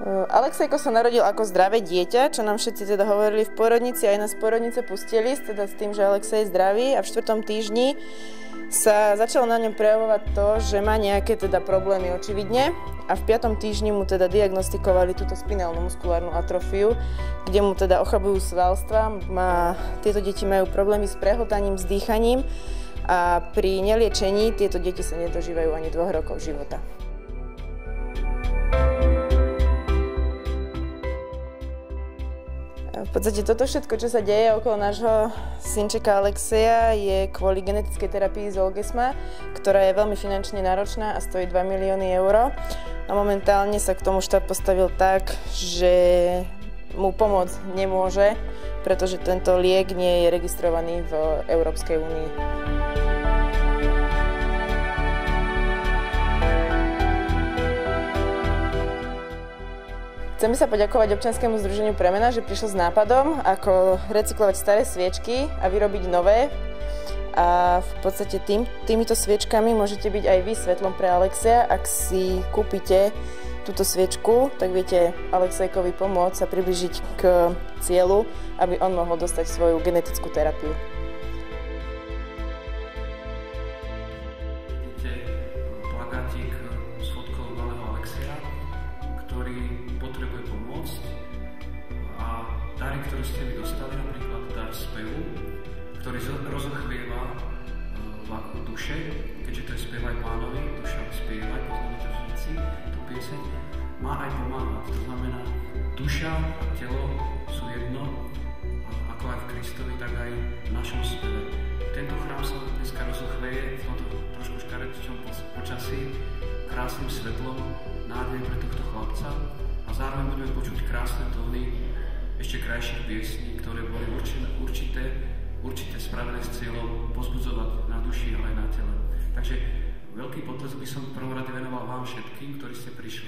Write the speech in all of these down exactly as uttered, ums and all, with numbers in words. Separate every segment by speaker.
Speaker 1: Alexejko sa narodil ako zdravé dieťa, čo nám všetci teda hovorili v pôrodnici, aj nás z pôrodnice pustili, teda s tým, že Alexej je zdravý, a v štvrtom týždni sa začalo na ňom prejavovať to, že má nejaké teda problémy očividne, a v piatom týždni mu teda diagnostikovali túto spinálnu muskulárnu atrofiu, kde mu teda ochabujú svalstva. Má, tieto deti majú problémy s prehltaním, s dýchaním a pri neliečení tieto deti sa nedožívajú ani dvoch rokov života. V podstate toto všetko, čo sa deje okolo nášho synčeka Alexeja, je kvôli genetickej terapii Zolgesma, ktorá je veľmi finančne náročná a stojí dva milióny eur. A momentálne sa k tomu štát postavil tak, že mu pomôcť nemôže, pretože tento liek nie je registrovaný v Európskej únii. Chceme sa poďakovať občianskemu združeniu Premena, že prišlo s nápadom, ako recyklovať staré sviečky a vyrobiť nové. A v podstate tým, týmito sviečkami môžete byť aj vy svetlom pre Alexeja. Ak si kúpite túto sviečku, tak viete Alexejkovi pomôcť sa priblížiť k cieľu, aby on mohol dostať svoju genetickú terapiu.
Speaker 2: Plagátik s fotkou malého Alexeja, ktorý potrebuje pomôcť, a dary, ktoré ste mi dostali, napríklad dar spevu, ktorý rozochvieva váku duše, keďže to je Spievaj Pánovi, duša spievaj, poznáme to všetci, tú pieseň, má aj pomáhať. To znamená, duša a telo sú jedno, ako aj v Kristovi, tak aj v našom speve. Tento chrám sa dneska rozochvieje v tomto trošku škaredčom počasí krásnym svetlom, nádej pre tohto chlapca, a zároveň budeme počuť krásne tóny ešte krajších piesní, ktoré boli určité, určité spravené s cieľom pozbudzovať na duši, ale aj na tele. Takže veľký potlesk by som v prvom rade venoval vám všetkým, ktorí ste prišli.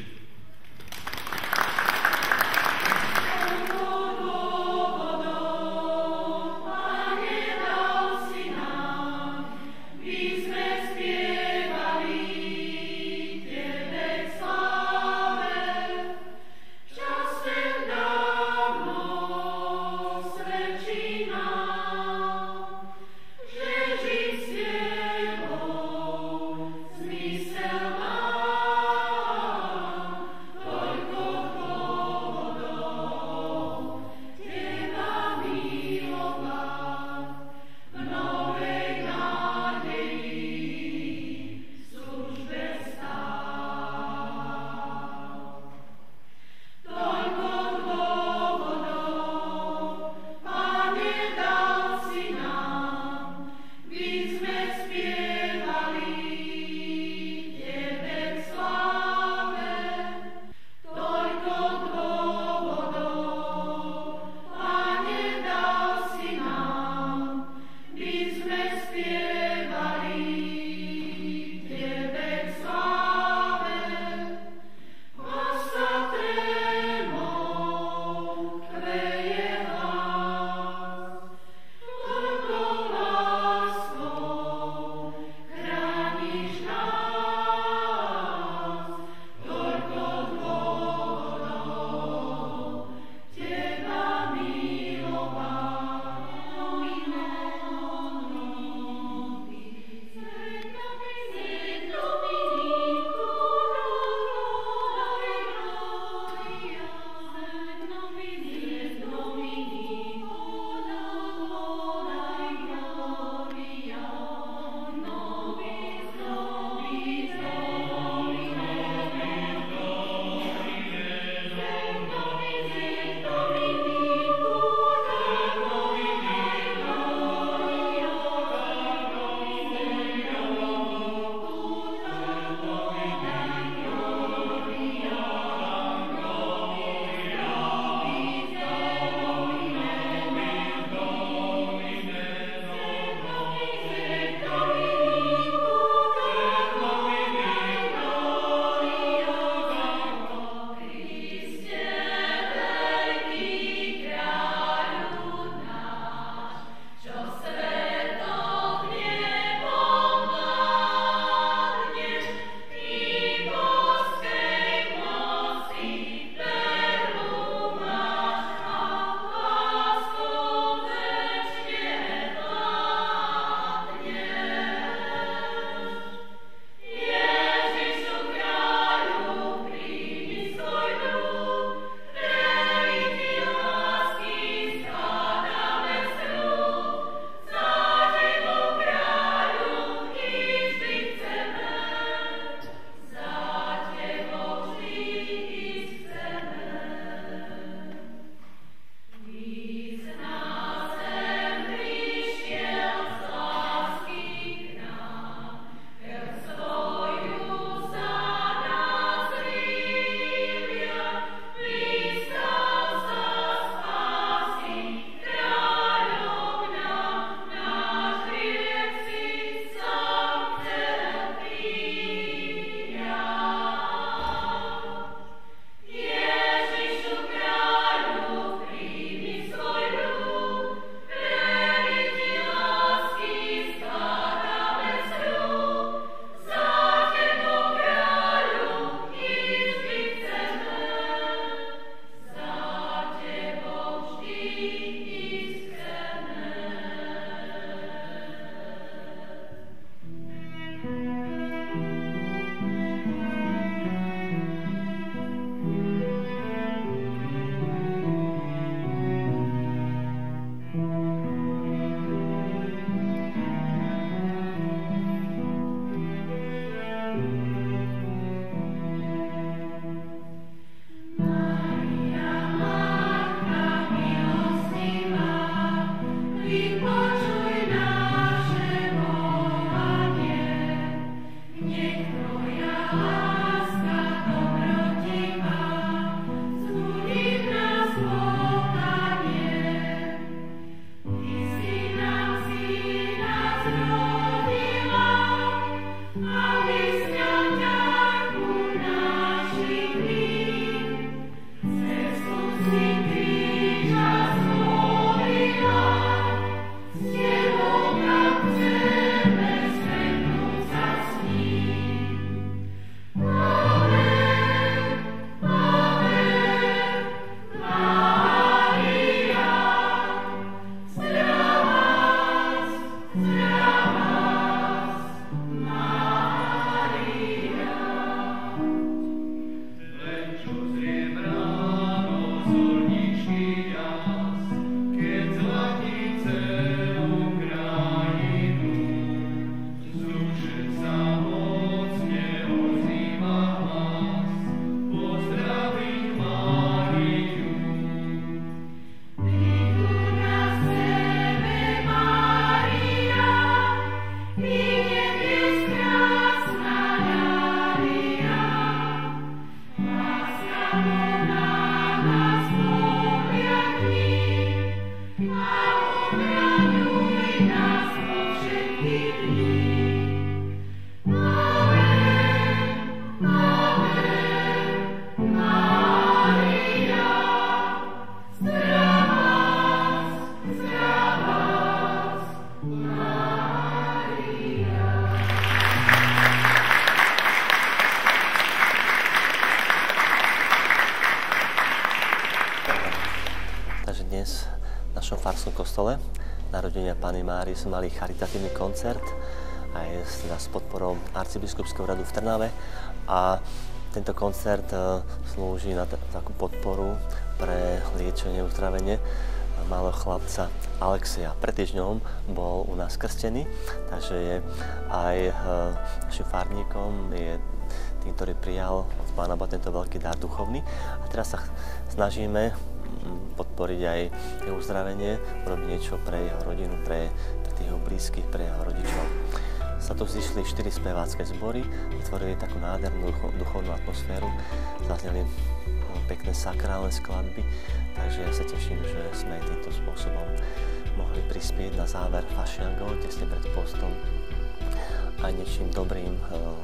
Speaker 3: dnes v našom farskom kostole narodenia Panny Márie sme mali charitatívny koncert aj teda s podporou arcibiskupského radu v Trnave a tento koncert slúži na takú podporu pre liečenie, uzdravenie malého chlapca Alexeja. Pred týždňom bol u nás krstený, takže je aj našim farníkom, je tým, ktorý prijal od Pána Boha tento veľký dar duchovný. A teraz sa snažíme podporiť aj jeho uzdravenie, urobiť niečo pre jeho rodinu, pre, pre tých jeho blízkych, pre jeho rodičov. Sa tu zišli štyri spevácké zbory, vytvorili takú nádhernú duchovnú atmosféru, zazneli pekné sakrálne skladby, takže ja sa teším, že sme týmto spôsobom mohli prispieť na záver Fašiangov, tesne pred postom aj niečím dobrým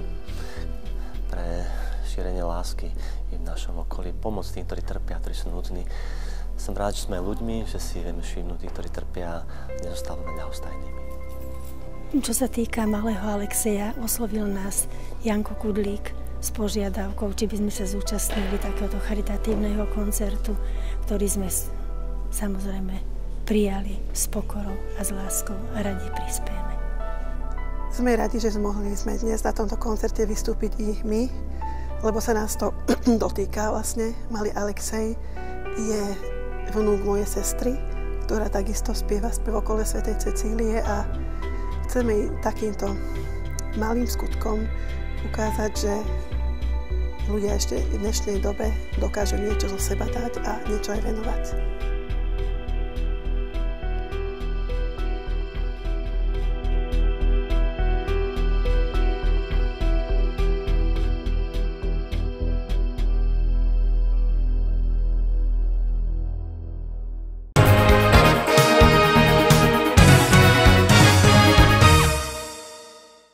Speaker 3: pre šírenie lásky i v našom okolí, pomôcť tým, ktorí trpia, ktorí sú nudní. Som rád, že sme ľuďmi, že si vieme všimnúť tých, ktorí trpia a nezostávame ľahostajnými.
Speaker 4: Čo sa týka malého Alexeja, oslovil nás Janko Kudlík s požiadavkou, či by sme sa zúčastnili takéhoto charitatívneho koncertu, ktorý sme samozrejme prijali s pokorou a s láskou a radi prispieme.
Speaker 5: Sme radi, že mohli sme dnes na tomto koncerte vystúpiť i my, lebo sa nás to dotýka vlastne. Malý Alexej je vnúk mojej sestry, ktorá takisto spieva spev okolo svätej Cecílie a chceme takýmto malým skutkom ukázať, že ľudia ešte v dnešnej dobe dokážu niečo zo seba dať a niečo aj venovať.